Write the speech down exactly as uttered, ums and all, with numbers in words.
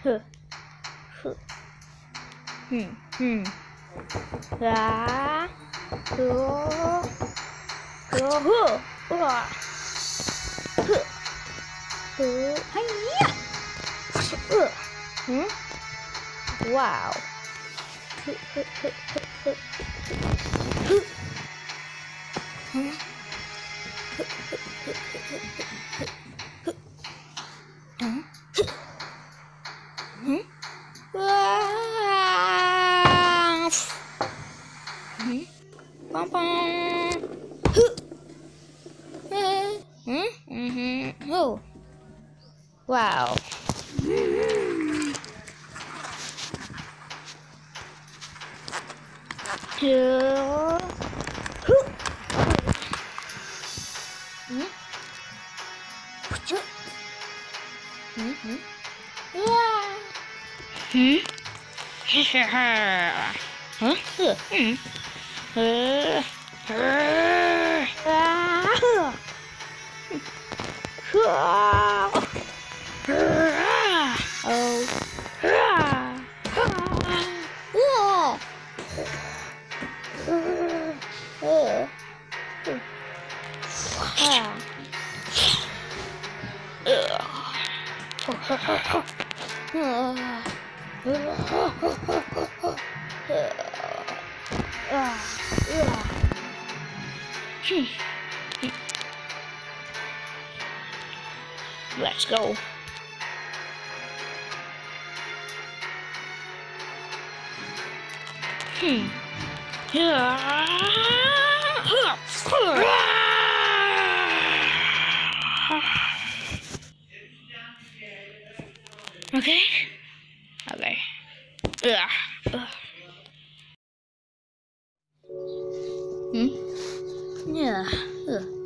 Huh. Huh. Hmm. Hmm. Ra. Huh. Huh. Huh. Huh. Huh. Huh. Hiya. Huh. Hmm. Wow. Huh. Huh. Huh. Huh. Huh. Huh. Huh. Hmm. Wow. Hmm. Bum bum. Huh. Hmm. Mm-hmm. Oh. Wow. Two. Huh. Hmm. Huh. Hmm. Hmm. Wow. Hmm. Huh? Huh? Hmm. Huh? Huh? Oh. Let's go. Hmm. Okay. Okay. Ugh. Ugh. Hmm. Yeah. Ugh.